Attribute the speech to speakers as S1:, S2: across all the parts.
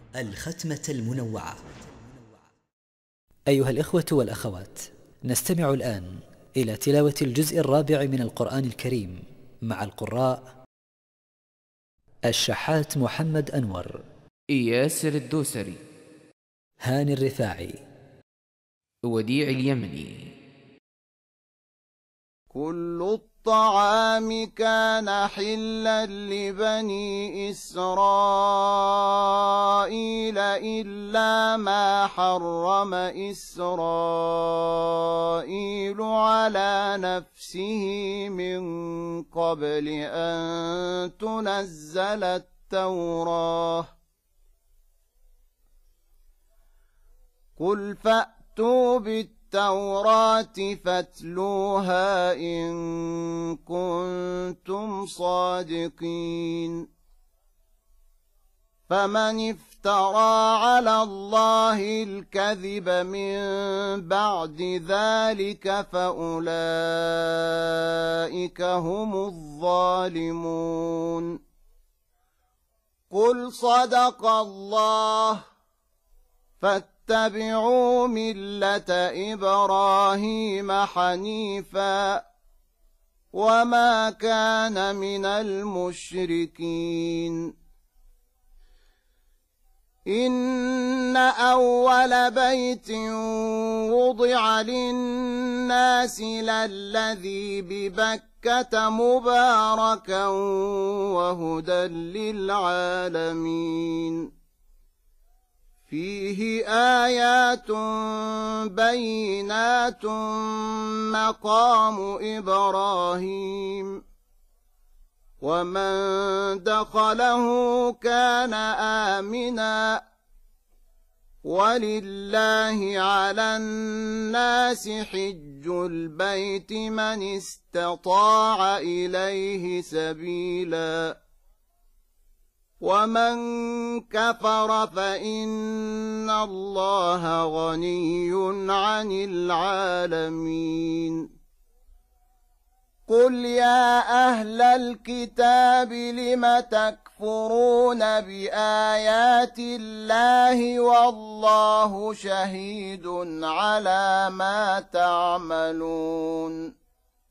S1: الختمة المنوعة.
S2: أيها الإخوة والأخوات، نستمع الآن إلى تلاوة الجزء الرابع من القرآن الكريم مع القراء الشحات محمد أنور،
S3: ياسر الدوسري،
S2: هاني الرفاعي،
S3: وديع اليمني.
S4: كل الطعام كان حلا لبني إسرائيل إلا ما حرم إسرائيل على نفسه من قبل أن تنزل التوراة. قل فأتوا بالتوراة فاتلوها إن كنتم صادقين. فمن افترى على الله الكذب من بعد ذلك فأولئك هم الظالمون. قل صدق الله فاتبعوا ملة إبراهيم حنيفا وما كان من المشركين. إن أول بيت وضع للناس للذي ببكة مباركا وهدى للعالمين. فيه آيات بينات مقام إبراهيم ومن دخله كان آمنا ولله على الناس حج البيت من استطاع إليه سبيلا ومن كفر فإن الله غني عن العالمين. قل يا أهل الكتاب لم تكفرون بآيات الله والله شهيد على ما تعملون.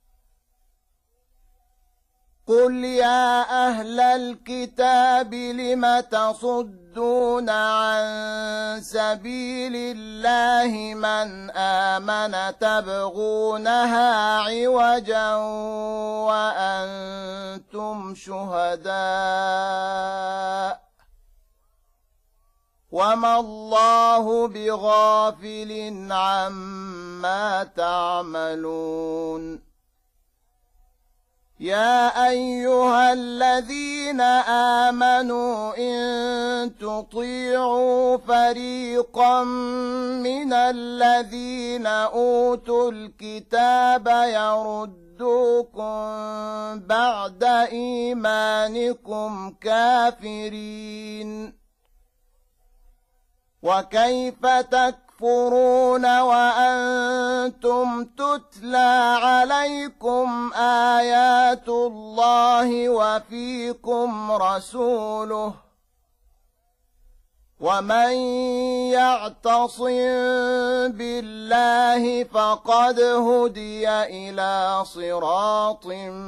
S4: قل يا أهل الكتاب لم تصدون عن سبيل الله من آمن تبغونها عوجا وأنتم شهداء وما الله بغافل عما تعملون. يا أيها الذين آمنوا إن تطيعوا فريقا من الذين أوتوا الكتاب يردوكم بعد إيمانكم كافرين. وكيف تكفرون وأنتم تتلى عليكم آيات الله وفيكم رسوله ومن يعتصم بالله فقد هدي إلى صراط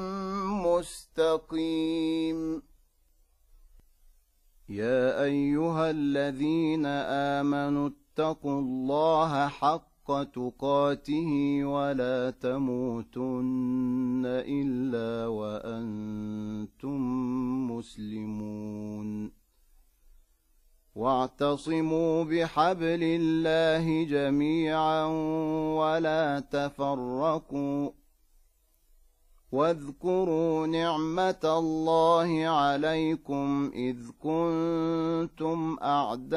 S4: مستقيم. يا أيها الذين آمنوا اتقوا الله حق تقاته ولا تموتن إلا وأنتم مسلمون. واعتصموا بحبل الله جميعا ولا تفرقوا واذكروا نعمة الله عليكم إذ كنتم أعداء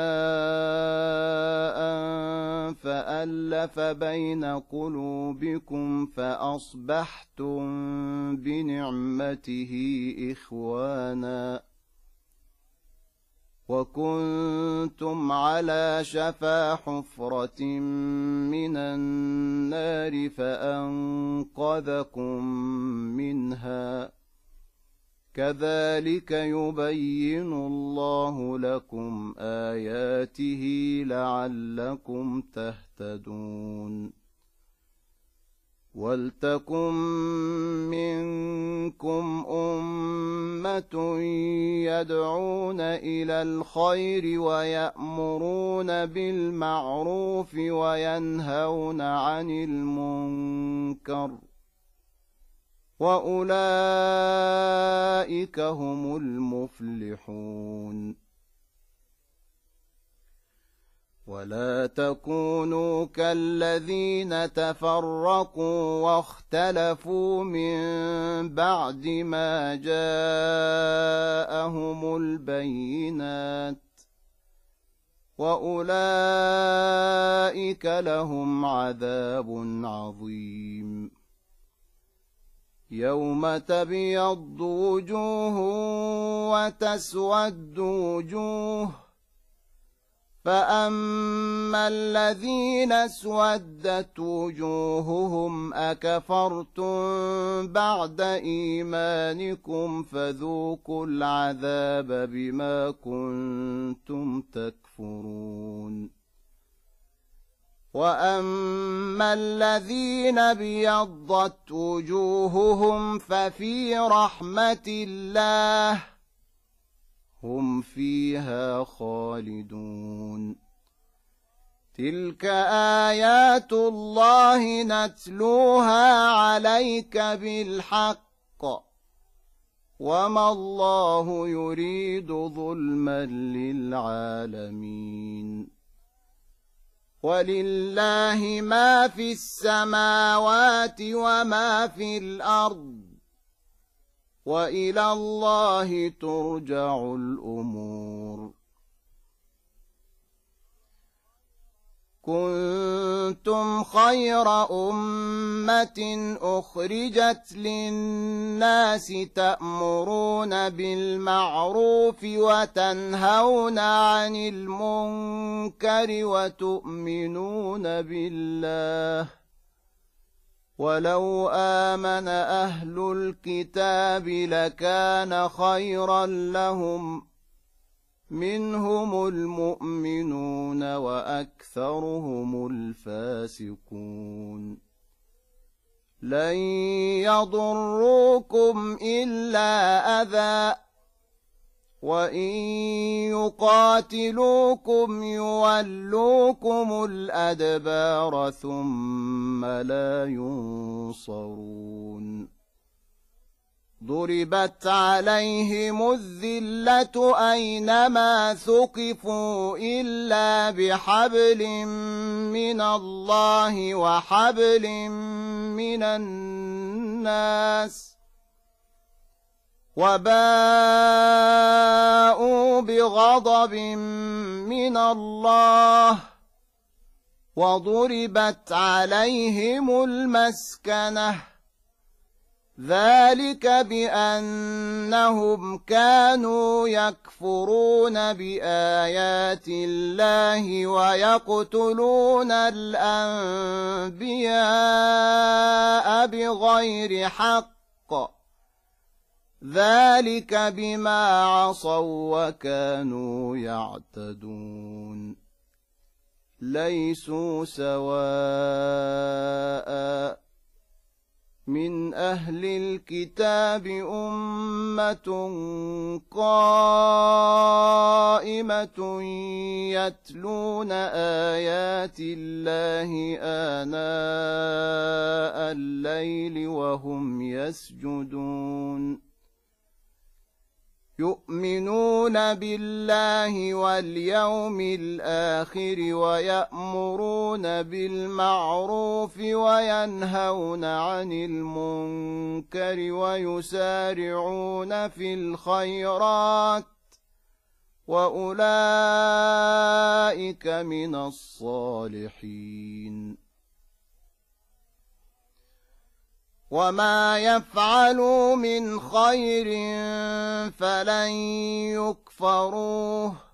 S4: فألف بين قلوبكم فأصبحتم بنعمته إخوانا وكنتم على شفا حفرة من النار فأنقذكم منها كذلك يبين الله لكم آياته لعلكم تهتدون ولتكن منكم أمة يدعون إلى الخير ويأمرون بالمعروف وينهون عن المنكر وأولئك هم المفلحون ولا تكونوا كالذين تفرقوا واختلفوا من بعد ما جاءهم البينات وأولئك لهم عذاب عظيم يوم تبيض وجوه وتسود وجوه فأما الذين اسودت وجوههم أكفرتم بعد إيمانكم فذوقوا العذاب بما كنتم تكفرون وأما الذين ابيضت وجوههم ففي رحمة الله هم فيها خالدون تلك آيات الله نتلوها عليك بالحق وما الله يريد ظلما للعالمين ولله ما في السماوات وما في الأرض وإلى الله ترجع الأمور كنتم خير أمة أخرجت للناس تأمرون بالمعروف وتنهون عن المنكر وتؤمنون بالله ولو آمن أهل الكتاب لكان خيرا لهم منهم المؤمنون وأكثرهم الفاسقون لن يضروكم إلا أذى وإن يقاتلوكم يولوكم الأدبار ثم لا ينصرون ضربت عليهم الذلة أينما ثقفوا إلا بحبل من الله وحبل من الناس وباءوا بغضب من الله وضربت عليهم المسكنة ذلك بأنهم كانوا يكفرون بآيات الله ويقتلون الأنبياء بغير حق ذلك بما عصوا وكانوا يعتدون ليسوا سواء من أهل الكتاب أمة قائمة يتلون آيات الله آناء الليل وهم يسجدون يؤمنون بالله واليوم الآخر ويأمرون بالمعروف وينهون عن المنكر ويسارعون في الخيرات وأولئك من الصالحين وما يفعلوا من خير فلن يكفروه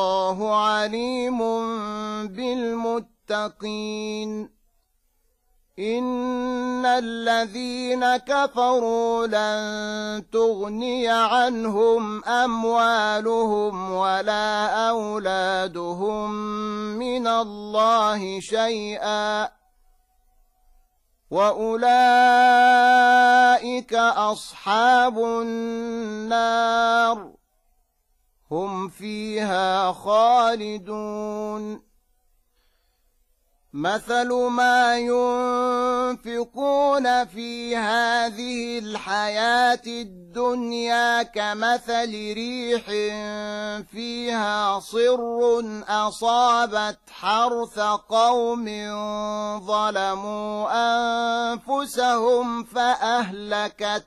S4: والله عليم بالمتقين إن الذين كفروا لن تغني عنهم أموالهم ولا أولادهم من الله شيئا وأولئك أصحاب النار هم فيها خالدون مثل ما ينفقون في هذه الحياة الدنيا كمثل ريح فيها صر أصابت حرث قوم ظلموا أنفسهم فأهلكت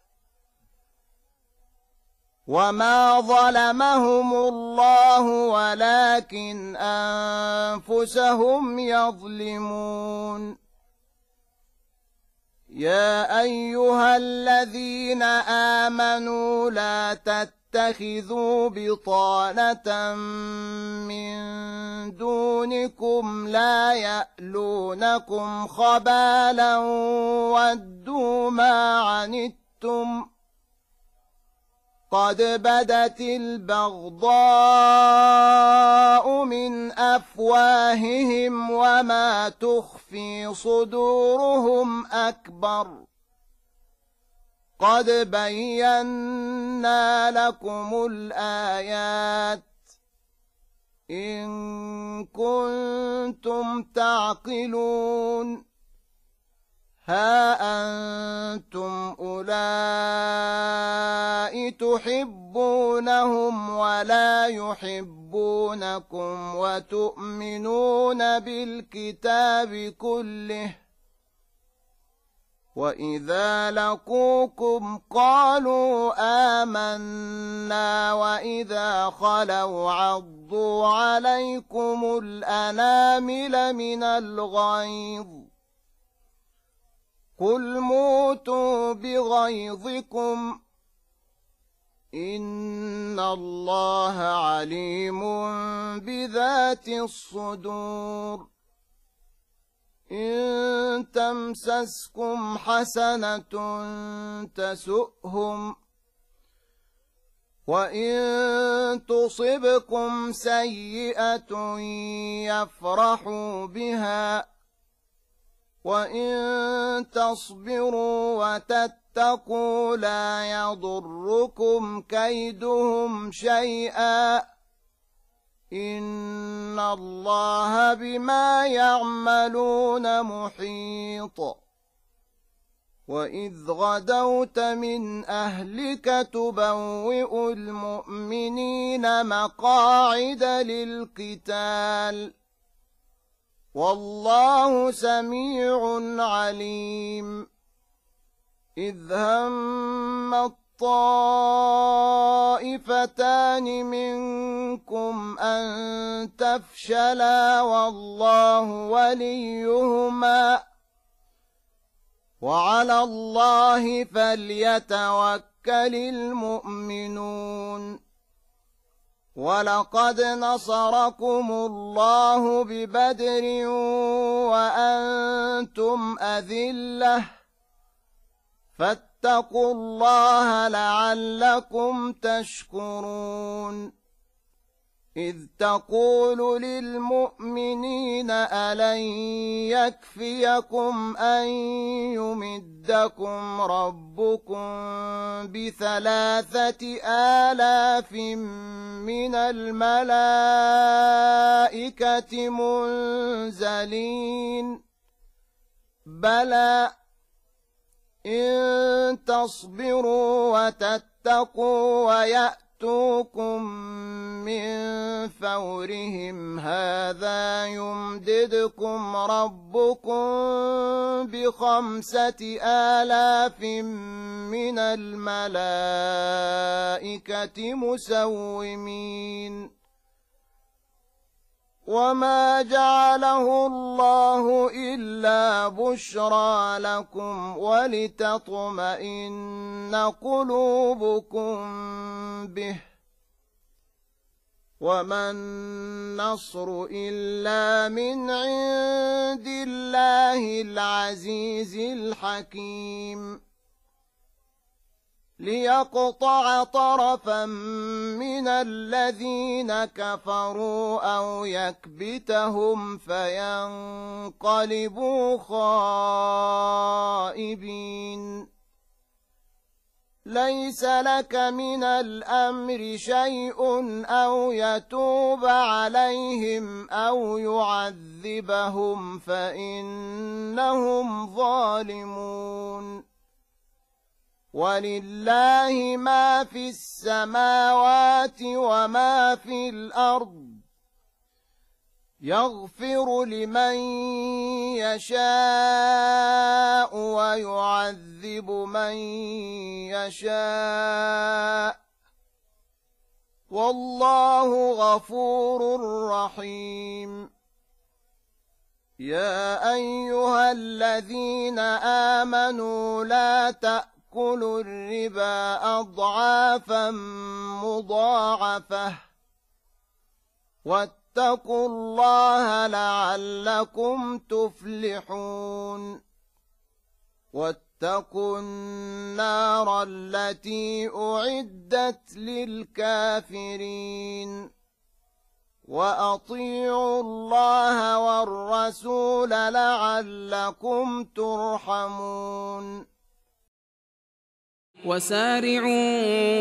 S4: وما ظلمهم الله ولكن أنفسهم يظلمون يا أيها الذين آمنوا لا تتخذوا بطانة من دونكم لا يألونكم خبالا ودوا ما عنتم قد بدت البغضاء من أفواههم وما تخفي صدورهم أكبر قد بينا لكم الآيات إن كنتم تعقلون ها أنتم أولئك تحبونهم ولا يحبونكم وتؤمنون بالكتاب كله وإذا لقوكم قالوا آمنا وإذا خلوا عضوا عليكم الأنامل من الغيظ قل موتوا بغيظكم إن الله عليم بذات الصدور إن تمسسكم حسنة تسؤهم وإن تصبكم سيئة يفرحوا بها وإن تصبروا وتتقوا لا يضركم كيدهم شيئا إن الله بما يعملون محيط وإذ غدوت من أهلك تبوئ المؤمنين مقاعد للقتال والله سميع عليم إذ هم الطائفتان منكم أن تفشلا والله وليهما وعلى الله فليتوكل المؤمنون ولقد نصركم الله ببدر وأنتم أذلة فاتقوا الله لعلكم تشكرون إذ تقول للمؤمنين ألن يكفيكم أن يمدكم ربكم ب3,000 من الملائكة منزلين بلى إن تصبروا وتتقوا ويأتوكم من فورهم هذا يمددكم ربكم ب5,000 من الملائكة مسومين وما جعله الله إلا بشرى لكم ولتطمئن قلوبكم به وما النصر إلا من عند الله العزيز الحكيم ليقطع طرفا من الذين كفروا أو يكبتهم فينقلبوا خائبين ليس لك من الأمر شيء أو يتوب عليهم أو يعذبهم فإنهم ظالمون ولله ما في السماوات وما في الأرض يغفر لمن يشاء ويعذب من يشاء والله غفور رحيم يا أيها الذين آمنوا لا تأكلوا الربا أضعافا مضاعفة واتقوا الله لعلكم تفلحون واتقوا النار التي أعدت للكافرين وأطيعوا الله والرسول لعلكم ترحمون
S5: وسارعوا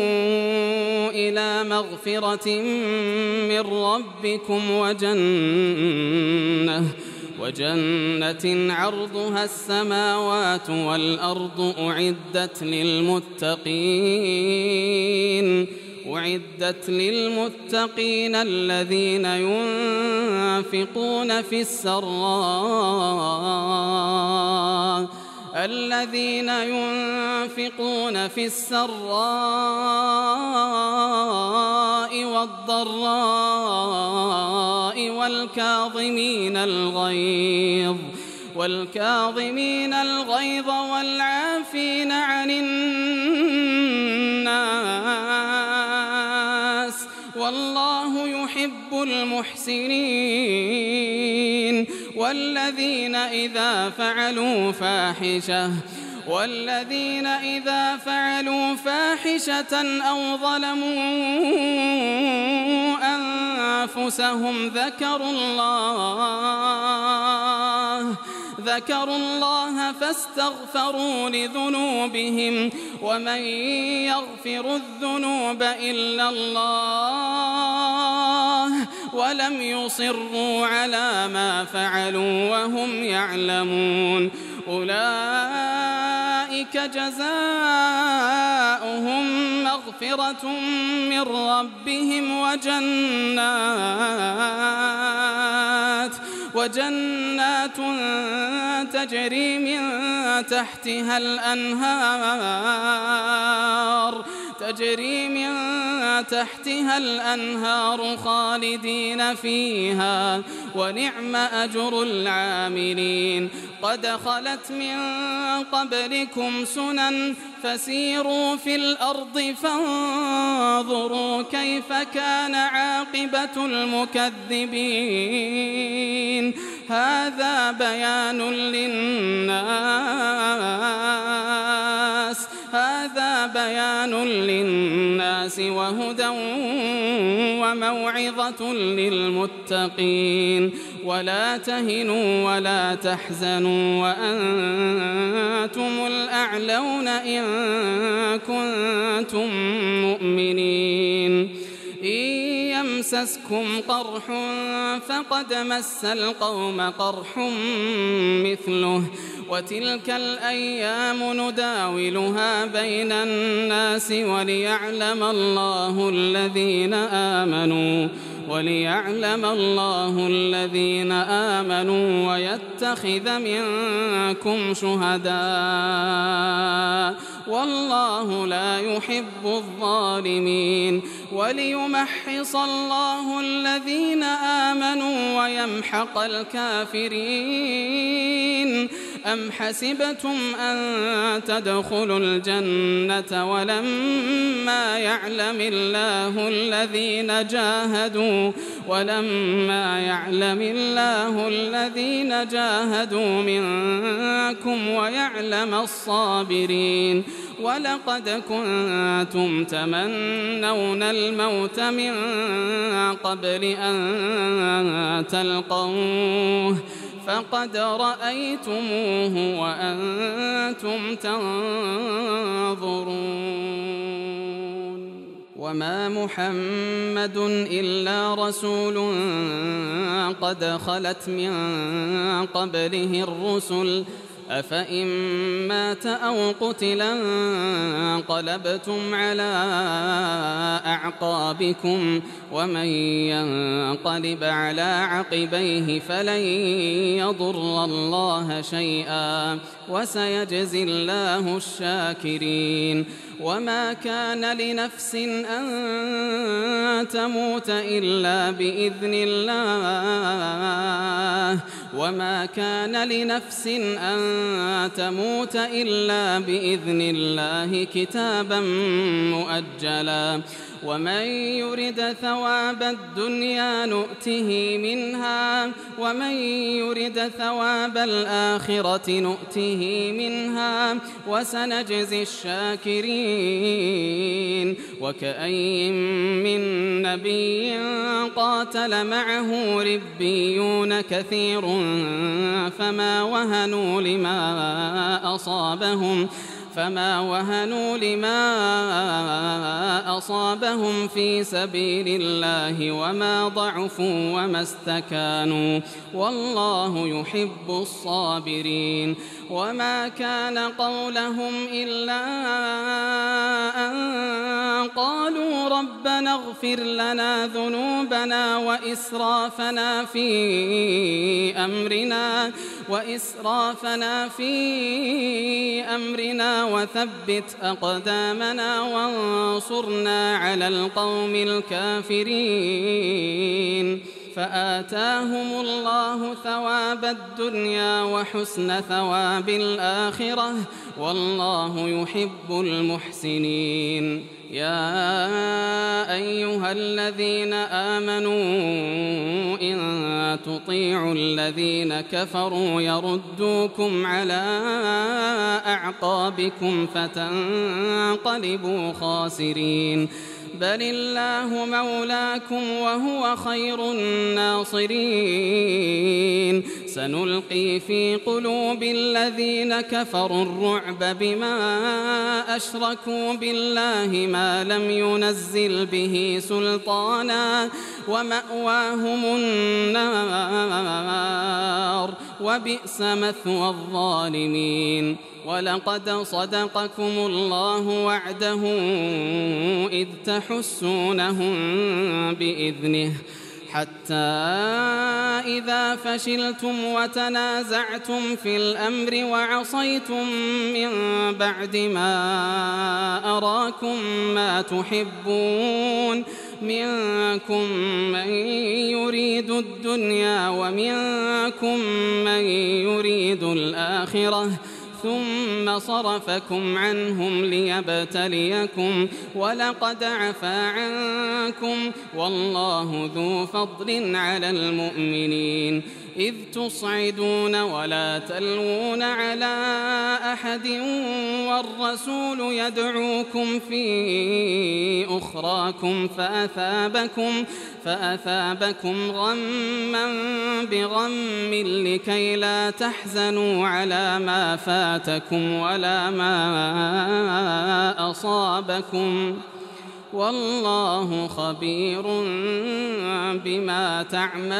S5: إلى مغفرة من ربكم وجنة عرضها السماوات والأرض أعدت للمتقين الذين ينفقون في السراء والضراء والكاظمين الغيظ والعافين عن الناس والله يحب المحسنين والذين إذا فعلوا فاحشة أو ظلموا أنفسهم ذكروا الله فاستغفروا لذنوبهم ومن يغفر الذنوب إلا الله ولم يصروا على ما فعلوا وهم يعلمون أولئك جزاؤهم مغفرة من ربهم وجنات تجري من تحتها الأنهار خالدين فيها ونعم أجر العاملين قد خلت من قبلكم سنن فسيروا في الأرض فانظروا كيف كان عاقبة المكذبين هذا بيان للناس وهدى وموعظة للمتقين ولا تهنوا ولا تحزنوا وأنتم الأعلون إن كنتم مؤمنين إن يمسسكم قرح فقد مس القوم قرح مثله وتلك الأيام نداولها بين الناس وليعلم الله الذين آمنوا ويتخذ منكم شهداء والله لا يحب الظالمين وليمحص الله الذين آمنوا ويمحق الكافرين أم حسبتم أن تدخلوا الجنة ولما يعلم الله الذين جاهدوا منكم ويعلم الصابرين ولقد كنتم تمنون الموت من قبل أن تلقوه فقد رأيتموه وأنتم تنظرون وما محمد إلا رسول قد خلت من قبله الرسل أفإن مات أو قتلا انقلبتم على أعقابكم ومن ينقلب على عقبيه فلن يضر الله شيئا وسيجزي الله الشاكرين وما كان لنفس أن تموت إلا بإذن الله وما كان لنفس أن تموت إلا بإذن الله كتابا مؤجلا ومن يرد ثواب الدنيا نؤته منها ومن يرد ثواب الآخرة نؤته منها وسنجزي الشاكرين وكأي من نبي قاتل معه ربيون كثير فما وهنوا لما أصابهم في سبيل الله وما ضعفوا وما استكانوا والله يحب الصابرين وما كان قولهم إلا أن قالوا ربنا اغفر لنا ذنوبنا وإسرافنا في أمرنا وثبت أقدامنا وانصرنا على القوم الكافرين فآتاهم الله ثواب الدنيا وحسن ثواب الآخرة والله يحب المحسنين يا أيها الذين آمنوا إن تطيعوا الذين كفروا يردوكم على أعقابكم فتنقلبوا خاسرين بل الله مولاكم وهو خير الناصرين سنلقي في قلوب الذين كفروا الرعب بما أشركوا بالله ما لم ينزل به سلطانا ومأواهم النار وبئس مثوى الظالمين ولقد صدقكم الله وعده إذ تحسونهم بإذنه حتى إذا فشلتم وتنازعتم في الأمر وعصيتم من بعد ما أراكم ما تحبون منكم من يريد الدنيا ومنكم من يريد الآخرة ثم صرفكم عنهم ليبتليكم ولقد عفا عنكم والله ذو فضل على المؤمنين إذ تصعدون ولا تلوون على أحد والرسول يدعوكم في أخراكم فأثابكم غما بغم لكي لا تحزنوا على ما فاتكم ولا ما أصابكم والله خبير بما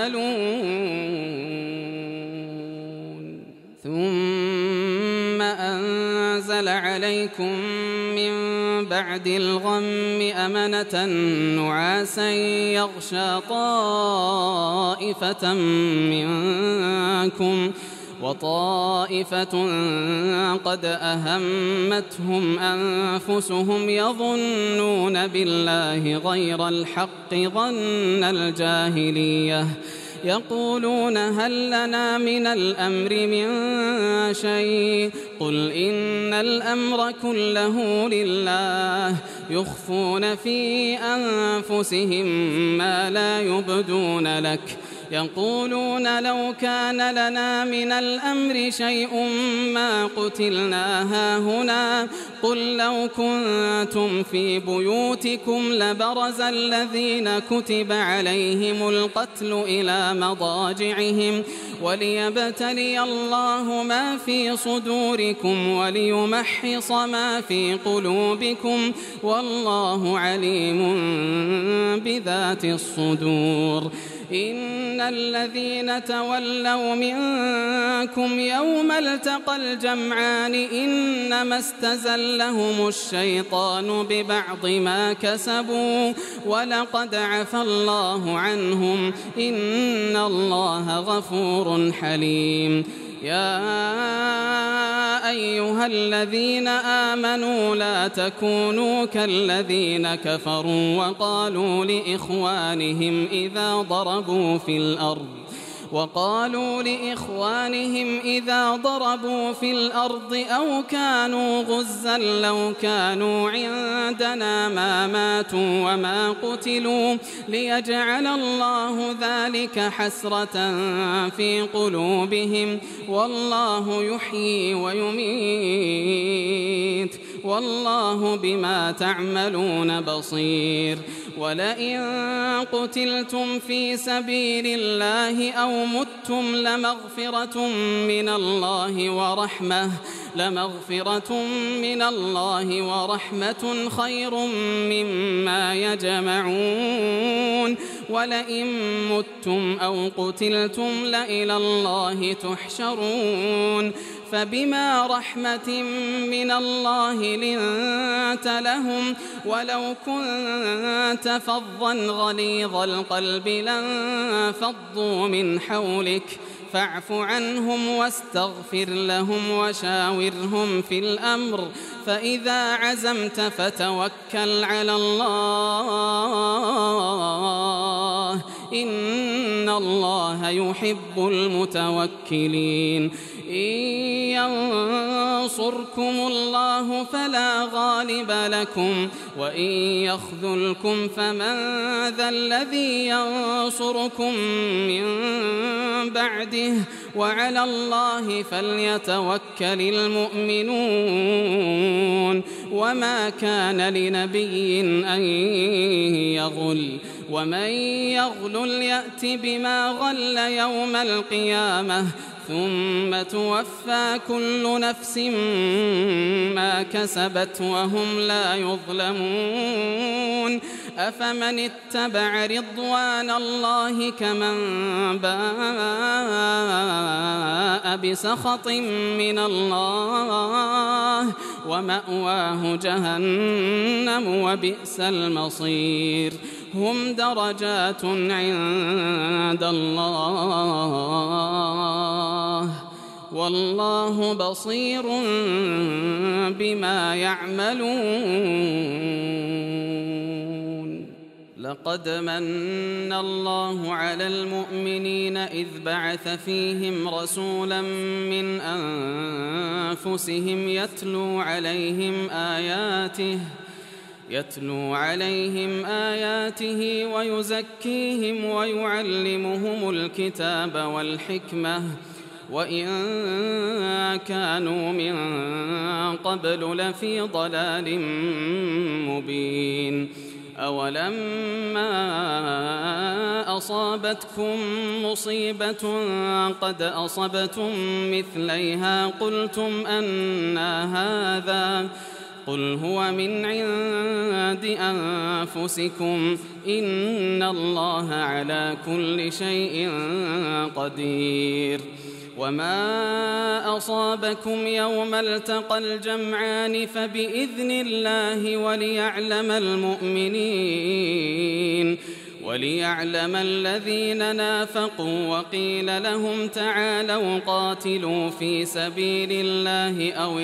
S5: تعملون ثم أنزل عليكم من بعد الغم أمنة نعاسا يغشى طائفة منكم وطائفة قد أهمتهم أنفسهم يظنون بالله غير الحق ظن الجاهلية يقولون هل لنا من الأمر من شيء قل إن الأمر كله لله يخفون في أنفسهم ما لا يبدون لك يقولون لو كان لنا من الأمر شيء ما قتلنا هاهنا قل لو كنتم في بيوتكم لبرز الذين كتب عليهم القتل إلى مضاجعهم وليبتلي الله ما في صدوركم وليمحص ما في قلوبكم والله عليم بذات الصدور إن الذين تولوا منكم يوم التقى الجمعان إنما استزلهم الشيطان ببعض ما كسبوا ولقد عفى الله عنهم إن الله غفور حليم يا أيها الذين آمنوا لا تكونوا كالذين كفروا وقالوا لإخوانهم إذا ضربوا في الأرض أو كانوا غزا لو كانوا عندنا ما ماتوا وما قتلوا ليجعل الله ذلك حسرة في قلوبهم والله يحيي ويميت والله بما تعملون بصير ولئن قتلتم في سبيل الله أو متم لمغفرة من الله ورحمة خير مما يجمعون ولئن متم أو قتلتم لإلى الله تحشرون فبما رحمة من الله لنت لهم ولو كنت فظا غليظ القلب لانفضوا من حولك فاعف عنهم واستغفر لهم وشاورهم في الأمر فإذا عزمت فتوكل على الله إن الله يحب المتوكلين إن ينصركم الله فلا غالب لكم وإن يخذلكم فمن ذا الذي ينصركم من بعده وعلى الله فليتوكل المؤمنون وما كان لنبي أن يغل ومن يغلل يأت بما غل يوم القيامة ثم توفى كل نفس ما كسبت وهم لا يظلمون أفمن اتبع رضوان الله كمن باء بسخط من الله ومأواه جهنم وبئس المصير هم درجات عند الله والله بصير بما يعملون لقد من الله على المؤمنين إذ بعث فيهم رسولا من أنفسهم يتلو عليهم آياته ويزكيهم ويعلمهم الكتاب والحكمة وإن كانوا من قبل لفي ضلال مبين أولما أصابتكم مصيبة قد أصبتم مثليها قلتم أنى هذا قل هو من عند أنفسكم إن الله على كل شيء قدير وما أصابكم يوم التقى الجمعان فبإذن الله وليعلم الذين نافقوا وقيل لهم تعالوا قاتلوا في سبيل الله أو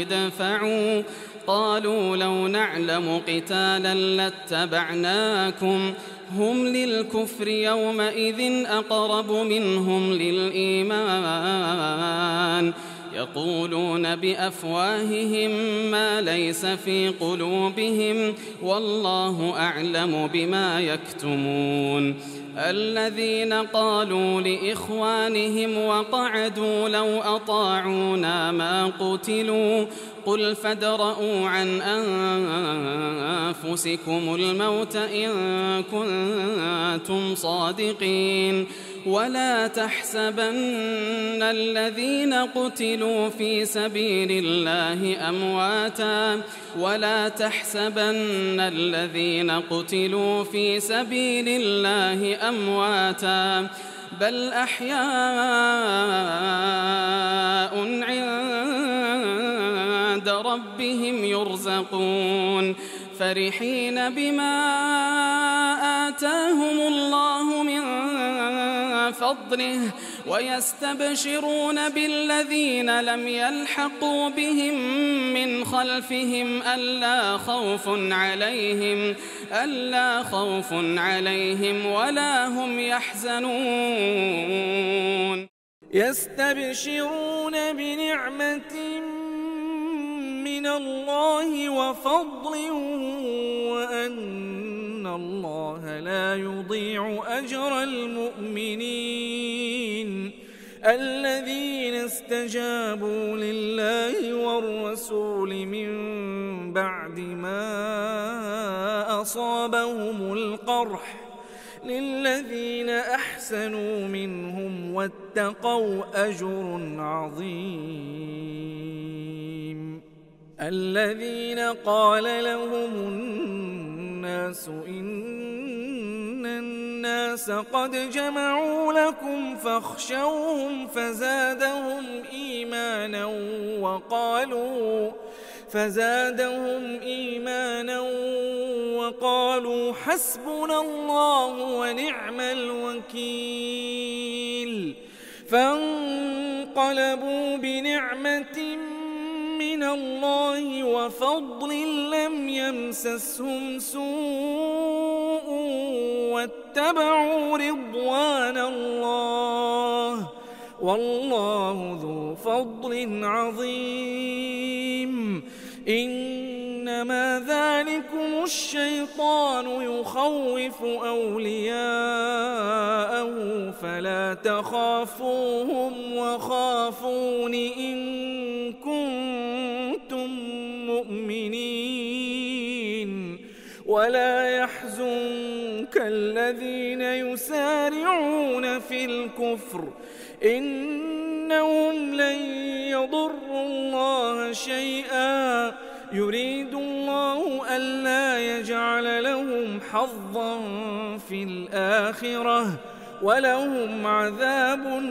S5: ادفعوا قالوا لو نعلم قتالا لاتبعناكم هم للكفر يومئذ أقرب منهم للإيمان يقولون بأفواههم ما ليس في قلوبهم والله أعلم بما يكتمون الذين قالوا لإخوانهم وقعدوا لو أطاعونا ما قتلوا قل فادرءوا عن أنفسكم الموت إن كنتم صادقين ولا تحسبن الذين قتلوا في سبيل الله أمواتا ولا تحسبن الذين قتلوا في سبيل الله أمواتا بل أحياء عند ربهم يرزقون فرحين بما آتاهم الله من فضله ويستبشرون بالذين لم يلحقوا بهم من خلفهم ألا خوف عليهم ولا هم يحزنون
S6: يستبشرون بنعمة من الله وفضل وأن الله لا يضيع أجر المؤمنين الذين استجابوا لله والرسول من بعد ما أصابهم القرح للذين أحسنوا منهم واتقوا أجر عظيم الذين قال لهم الناس إن الناس قد جمعوا لكم فاخشوهم فزادهم إيمانا وقالوا حسبنا الله ونعم الوكيل فانقلبوا بنعمة من الله وفضل لم يمسسهم سوء واتبعوا رضوان الله والله ذو فضل عظيم إنما ذلكم الشيطان يخوف أولياءه فلا تخافوهم وخافون إن كنتم مؤمنين ولا يحزنك الذين يسارعون في الكفر إنهم لن يضروا الله شيئا يريد الله ألا يجعل لهم حظا في الآخرة ولهم عذاب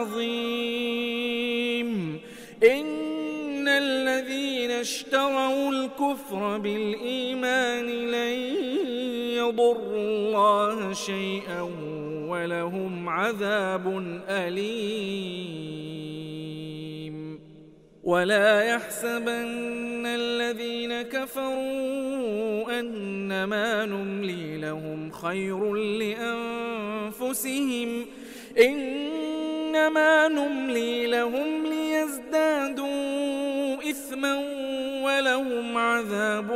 S6: عظيم إن الذين اشتروا الكفر بالإيمان لن يضروا الله شيئا ولهم عذاب أليم ولا يحسبن الذين كفروا أنما نملي لهم خير لأنفسهم إنما نملي لهم ليزدادوا إثما ولهم عذاب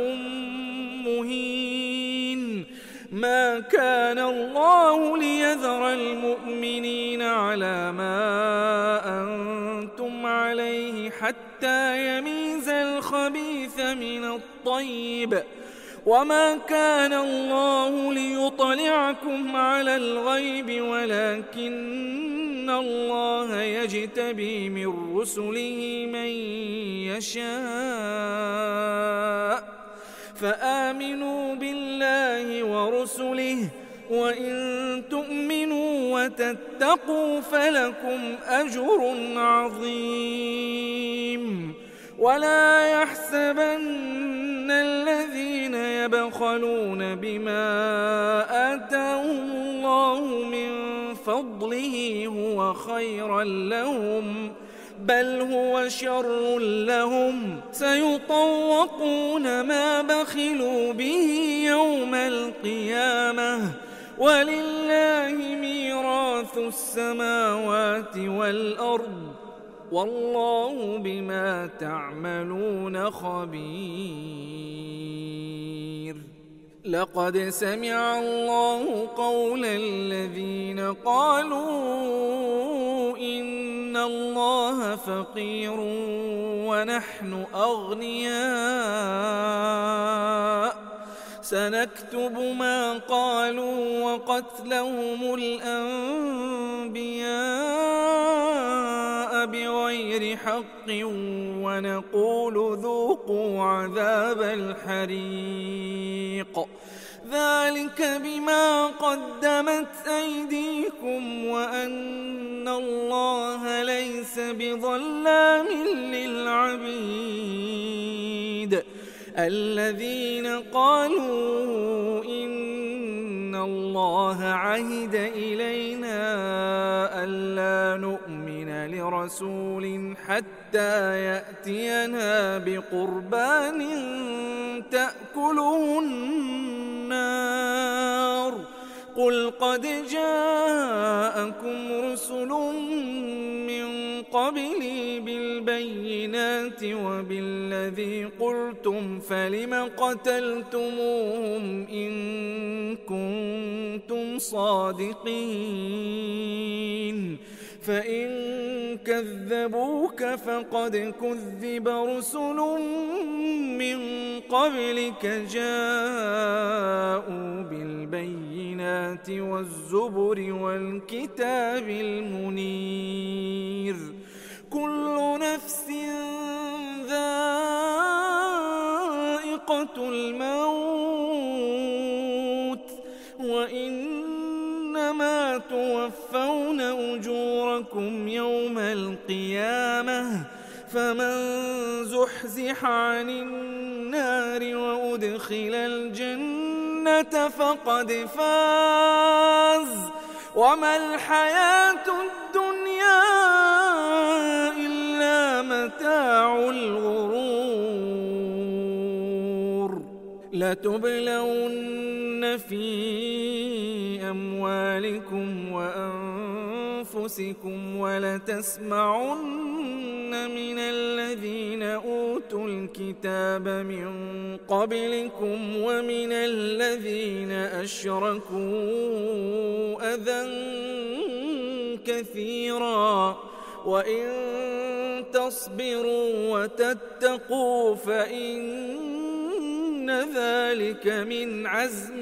S6: مهين ما كان الله ليذر المؤمنين على ما أنتم عليه حتى يميز الخبيث من الطيب وما كان الله ليطلعكم على الغيب ولكن الله يجتبي من رسله من يشاء فآمنوا بالله ورسله وإن تؤمنوا وتتقوا فلكم أجر عظيم ولا يحسبن الذين يبخلون بما آتاهم الله من فضله هو خيرا لهم بل هو شر لهم سيطوقون ما بخلوا به يوم القيامة ولله ميراث السماوات والأرض والله بما تعملون خبير. لقد سمع الله قول الذين قالوا إن الله فقير ونحن أغنياء سنكتب ما قالوا وقتلهم الأنبياء بغير حق ونقول ذوقوا عذاب الحريق ذلك بما قدمت أيديكم وأن الله ليس بظلام للعبيد. الذين قالوا إن الله عهد إلينا ألا نؤمن لرسول حتى يأتينا بقربان تأكله النار قل قد جاءكم رسل من قبلي بالبينات وبالذي قلتم فلم قتلتموهم إن كنتم صادقين فإن كذبوك فقد كذب رسل من قبلك جاءوا بالبينات والزبر والكتاب المنير كل نفس ذائقة الموت وإنما توفون أجوركم يوم القيامة فمن زحزح عن النار وأدخل الجنة فقد فاز وما الحياة الدنيا إلا متاع الغرور. لتبلون في أموالكم وأنفسكم ولتسمعن من الذين أوتوا الكتاب من قبلكم ومن الذين أشركوا أذى كثيرا وإن تصبروا وتتقوا فإن ذلك من عزم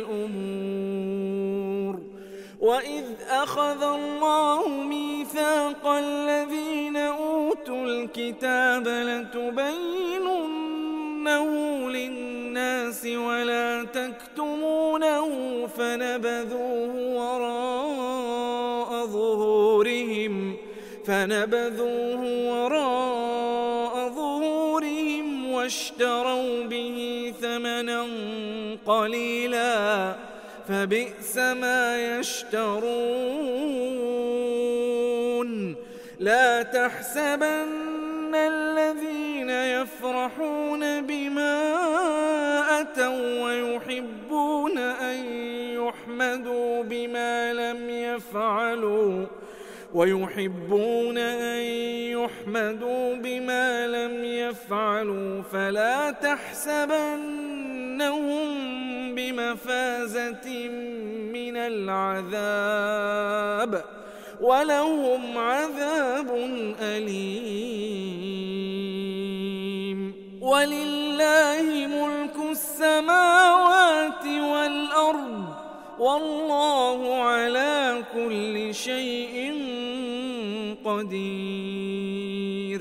S6: الأمور. وإذ أخذ الله ميثاق الذين أوتوا الكتاب لتبيننه للناس ولا تكتمونه فنبذوه وراء ظهورهم واشتروا به ثمنا قليلا فبئس ما يشترون. لا تحسبن الذين يفرحون بما أتوا ويحبون أن يحمدوا بما لم يفعلوا فلا تحسبنهم بمفازة من العذاب ولهم عذاب أليم. ولله ملك السماوات والأرض والله على كل شيء قدير.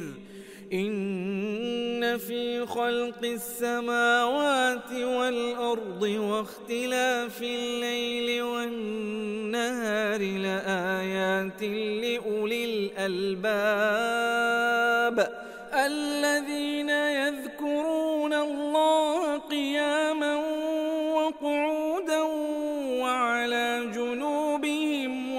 S6: إن في خلق السماوات والأرض واختلاف الليل والنهار لآيات لأولي الألباب الذين يذكرون الله قياما وقعودا وعلى جنوبهم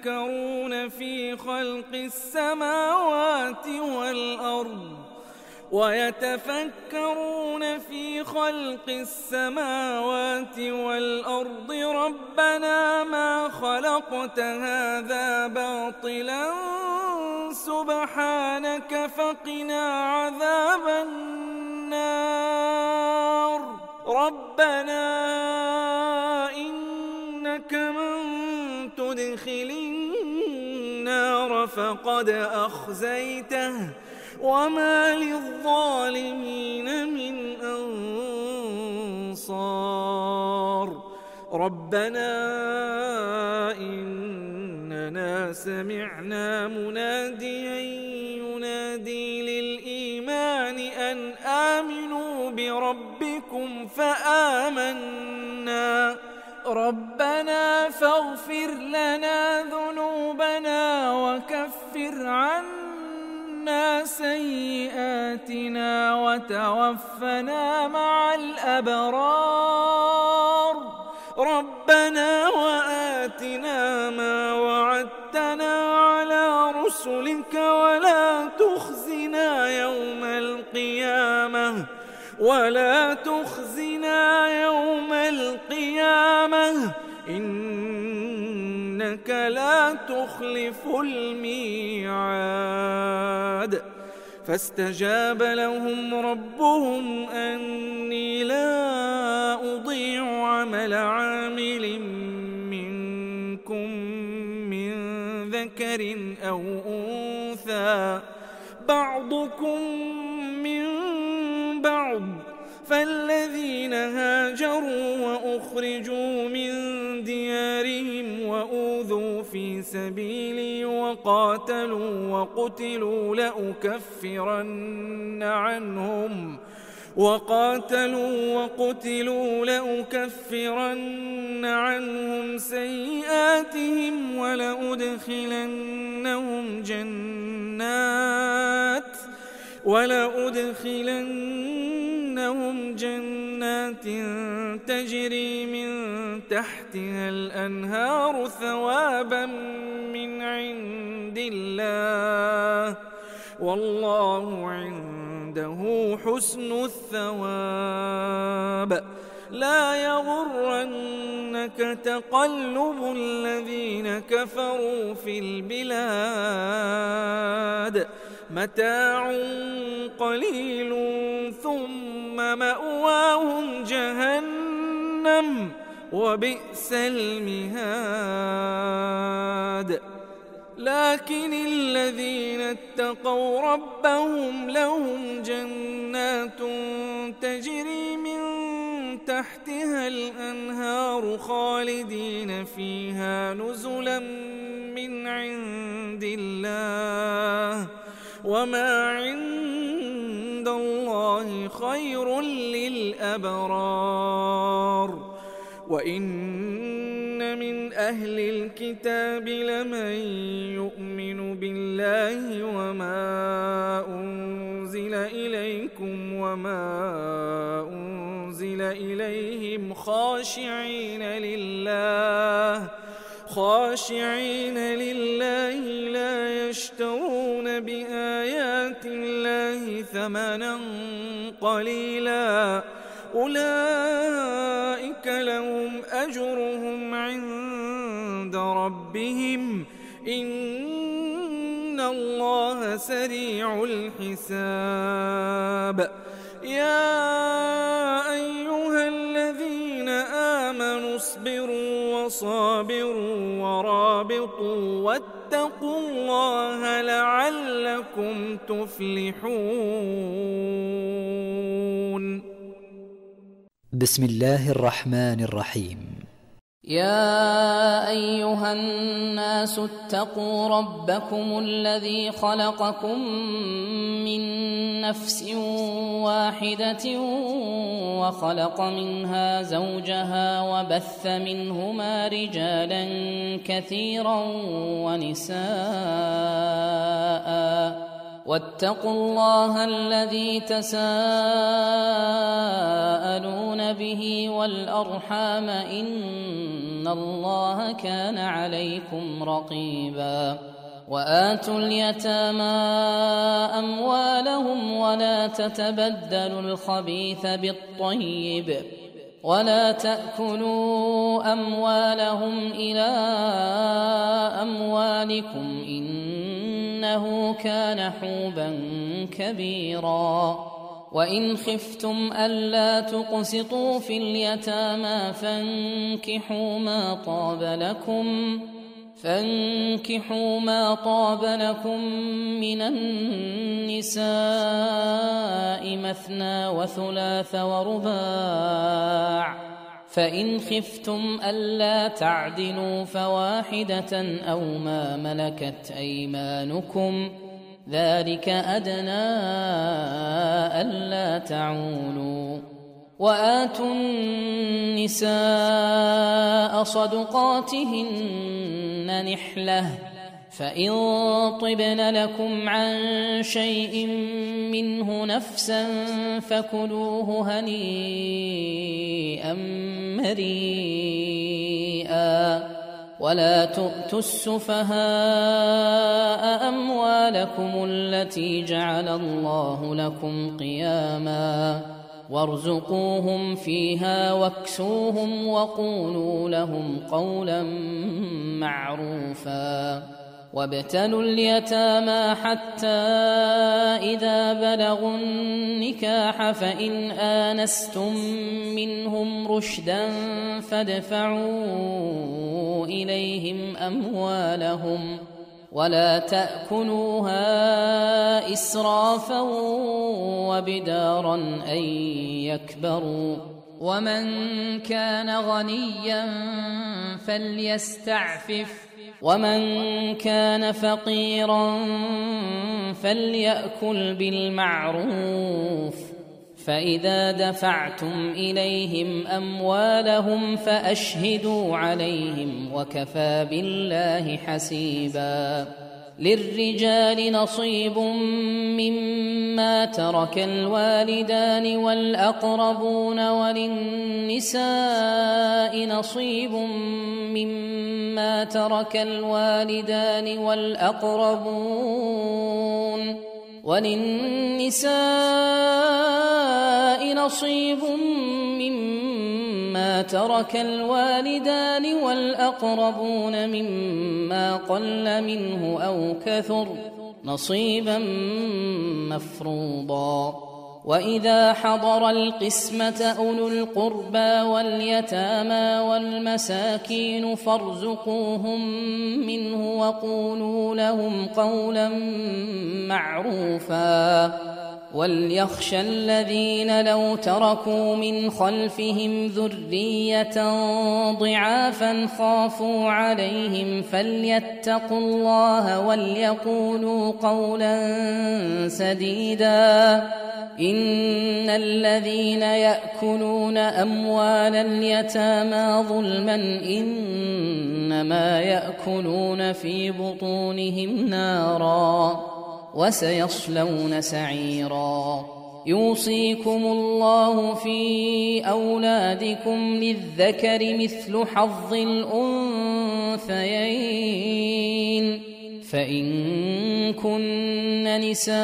S6: ويتفكرون في خلق السماوات والأرض ويتفكرون في خلق السماوات والأرض ربنا ما خلقت هذا باطلا سبحانك فقنا عذاب النار ربنا إنك من تدخل النار فقد أخزيته وما للظالمين من أنصار ربنا إننا سمعنا مناديا ينادي للإيمان أن آمنوا بربكم فآمنا ربنا فاغفر لنا ذنوبنا وكفر عنا سيئاتنا وتوفنا مع الأبرار ربنا وآتنا ما وعدتنا على رسلك ولا تخزنا يوم القيامة إنك لا تخلف الميعاد فاستجاب لهم ربهم أني لا أضيع عمل عامل منكم من ذكر أو أنثى بعضكم من بعض فالذين هاجروا وأخرجوا من ديارهم وأوذوا في سبيلي وقاتلوا وقتلوا لأكفرن عنهم سيئاتهم ولأدخلنهم جنات تجري من تحتها الأنهار ثوابا من عند الله والله عنده حسن الثواب لا يغرنك تقلب الذين كفروا في البلاد متاع قليل ثم مأواهم جهنم وبئس المهاد لكن الذين اتقوا ربهم لهم جنات تجري من تحتها الأنهار خالدين فيها نزلا من عند الله وما عند الله خير للأبرار وإن من أهل الكتاب لمن يؤمن بالله وما أنزل إليكم وما أنزل إليهم خاشعين لله لا يشترون بآيات الله ثمنا قليلا أولئك لهم أجرهم عند ربهم إن الله سريع الحساب يا أيها الذين آمنوا اصبروا وصابروا ورابطوا واتقوا الله لعلكم تفلحون
S2: بسم الله الرحمن الرحيم
S7: يا أيها الناس اتقوا ربكم الذي خلقكم من نفس واحدة وخلق منها زوجها وبث منهما رجالا كثيرا ونساء واتقوا الله الذي تساءلون به والأرحام إن الله كان عليكم رقيبا وآتوا اليتامى أموالهم ولا تتبدلوا الخبيث بالطيب ولا تأكلوا أموالهم إلى أموالكم إنه كان حوبا كبيرا وإن خفتم ألا تقسطوا في اليتامى فانكحوا ما طاب لكم من النساء مثنى وثلاث ورباع فإن خفتم ألا تعدلوا فواحدة أو ما ملكت أيمانكم ذلك أدنى ألا تعولوا وآتوا النساء صدقاتهن نحلة فإن طبن لكم عن شيء منه نفسا فكلوه هنيئا مريئا ولا تؤتوا السفهاء أموالكم التي جعل الله لكم قياما وارزقوهم فيها واكسوهم وقولوا لهم قولا معروفا وابتلوا اليتامى حتى إذا بلغوا النكاح فإن آنستم منهم رشدا فادفعوا إليهم أموالهم ولا تأكلوها إسرافا وبدارا أن يكبروا ومن كان غنيا فليستعفف ومن كان فقيرا فليأكل بالمعروف فإذا دفعتم إليهم أموالهم فأشهدوا عليهم وكفى بالله حسيبا للرجال نصيب مما ترك الوالدان والأقربون وللنساء نصيب مما ترك الوالدان والأقربون مما قل منه أو كثر نصيبا مفروضا وإذا حضر القسمة أولو القربى واليتامى والمساكين فارزقوهم منه وقولوا لهم قولا معروفا وليخشى الذين لو تركوا من خلفهم ذرية ضعافا خافوا عليهم فليتقوا الله وليقولوا قولا سديدا إن الذين يأكلون أموال اليتامى ظلما إنما يأكلون في بطونهم نارا وسيصلون سعيرا يوصيكم الله في أولادكم للذكر مثل حظ الأنثيين فإن كن نساء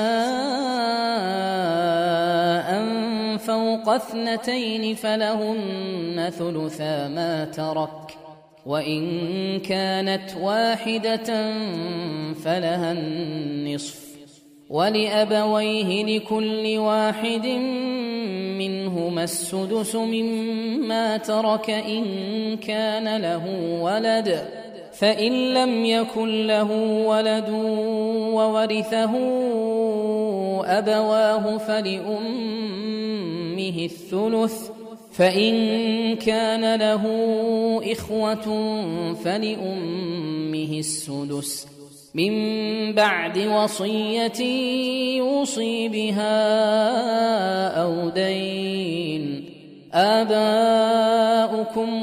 S7: فوق 2 فلهن ثلثا ما ترك وإن كانت واحدة فلها النصف ولأبويه لكل واحد منهما السدس مما ترك إن كان له ولد فإن لم يكن له ولد وورثه أبواه فلأمه الثلث فإن كان له إخوة فلأمه السدس من بعد وصية يوصي بها أو دين آباؤكم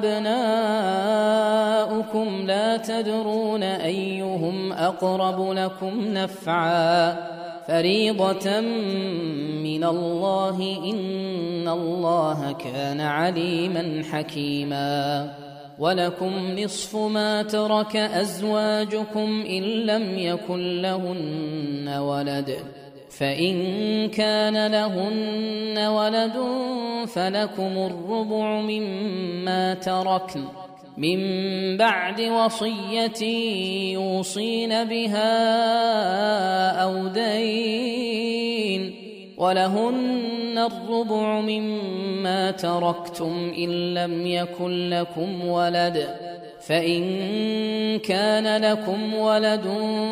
S7: وأبناؤكم لا تدرون أيهم أقرب لكم نفعا فريضة من الله إن الله كان عليما حكيما ولكم نصف ما ترك أزواجكم إن لم يكن لهن ولد، فإن كان لهن ولد فلكم الربع مما تركن من بعد وصية يوصين بها أو دين، ولهن الربع مما تركتم إن لم يكن لكم ولد، فإن كان لكم ولد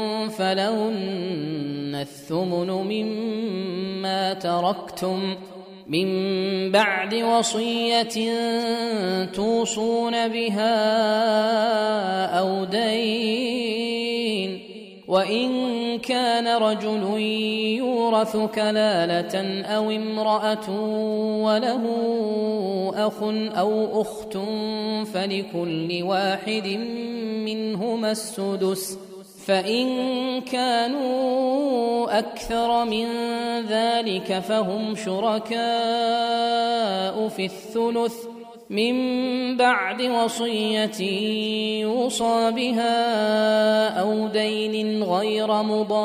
S7: فلهن الثمن مما تركتم من بعد وصية توصون بها أو دين، وإن كان رجل يورث كلالة أو امرأة وله أخ أو أخت فلكل واحد منهما السدس، فإن كانوا أكثر من ذلك فهم شركاء في الثلث من بعد وصية يوصى بها أو دين غير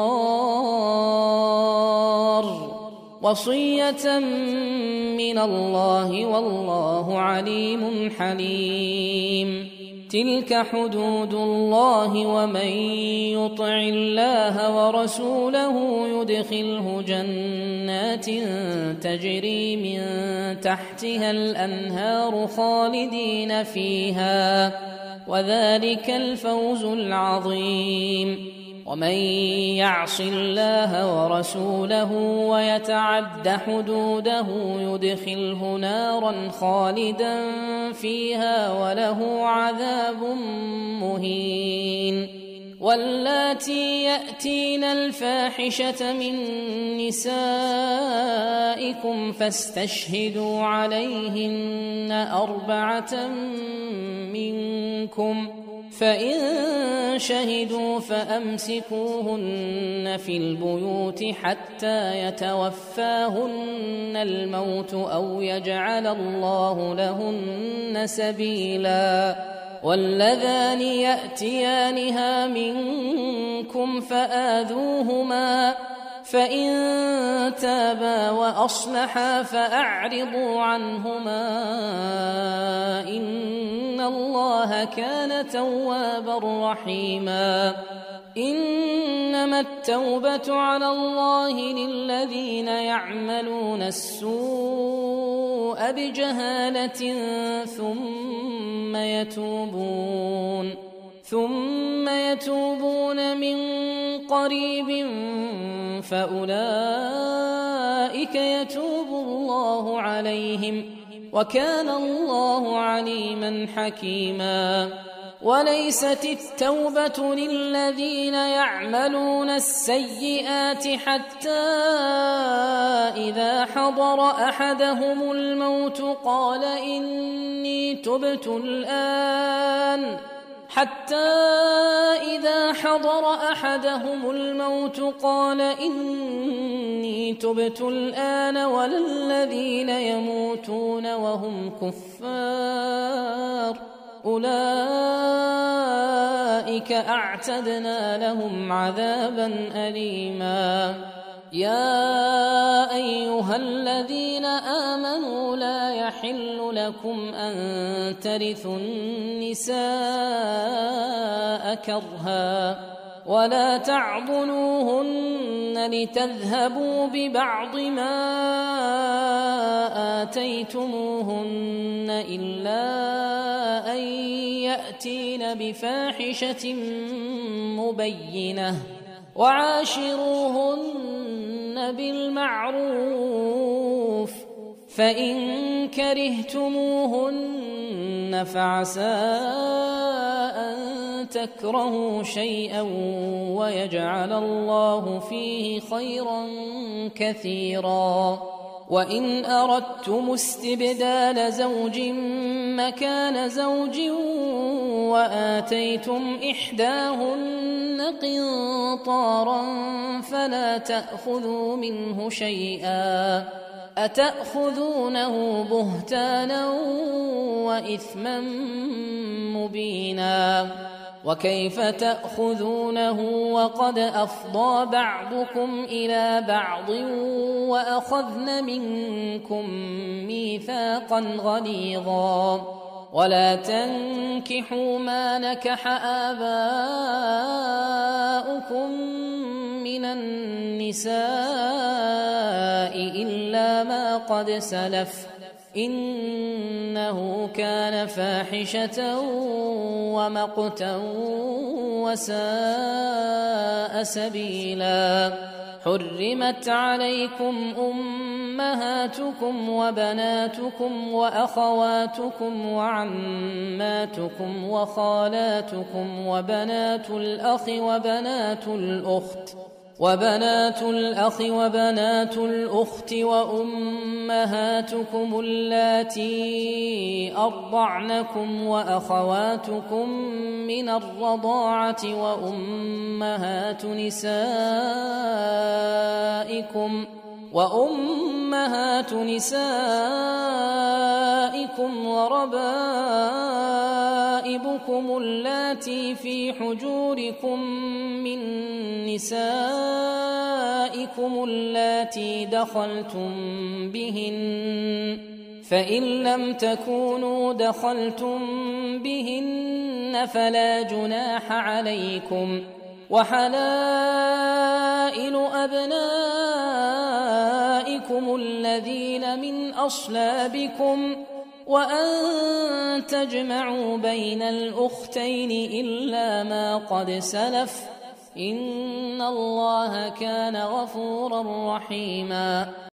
S7: مضار، وصية من الله والله عليم حليم. تلك حدود الله، ومن يطع الله ورسوله يدخله جنات تجري من تحتها الأنهار خالدين فيها، وذلك الفوز العظيم. ومن يعص الله ورسوله ويتعد حدوده يدخله نارا خالدا فيها وله عذاب مهين. واللاتي يأتين الفاحشة من نسائكم فاستشهدوا عليهن 4 منكم، فإن شهدوا فأمسكوهن في البيوت حتى يتوفاهن الموت أو يجعل الله لهن سبيلا. واللذان يأتيانها منكم فآذوهما، فإن تابا وأصلحا فأعرضوا عنهما إن الله كان توابا رحيما. إنما التوبة على الله للذين يعملون السوء بجهالة ثم يتوبون من قريب فأولئك يتوب الله عليهم، وكان الله عليما حكيما. وليست التوبة للذين يعملون السيئات حتى إذا حضر أحدهم الموت قال إني تبت الآن ولا الذين يموتون وهم كفار أولئك أعتدنا لهم عذابا أليما. يا أيها الذين آمنوا لا يحل لكم أن ترثوا النساء كرها ولا تعضلوهن لتذهبوا ببعض ما آتيتموهن إلا أن يأتين بفاحشة مبينة، وعاشروهن بالمعروف، فإن كرهتموهن فعسى أن تكرهوا شيئا ويجعل الله فيه خيرا كثيرا. وإن أردتم استبدال زوج مكان زوج وآتيتم إحداهن قنطارا فلا تأخذوا منه شيئا أتأخذونه بهتانا وإثما مبينا وكيف تأخذونه وقد أفضى بعضكم إلى بعض وأخذن منكم ميثاقا غليظا ولا تنكحوا ما نكح آباؤكم من النساء إلا ما قد سلف إنه كان فاحشة ومقتا وساء سبيلا حرمت عليكم أمهاتكم وبناتكم وأخواتكم وعماتكم وخالاتكم وبنات الأخ وبنات الأخت وأمهاتكم اللاتي أرضعنكم وأخواتكم من الرضاعة وأمهات نسائكم وربائبكم اللاتي في حجوركم من نسائكم اللاتي دخلتم بهن فإن لم تكونوا دخلتم بهن فلا جناح عليكم وحلائل أبنائكم الذين من أصلابكم وأن تجمعوا بين الأختين إلا ما قد سلف إن الله كان غفورا رحيما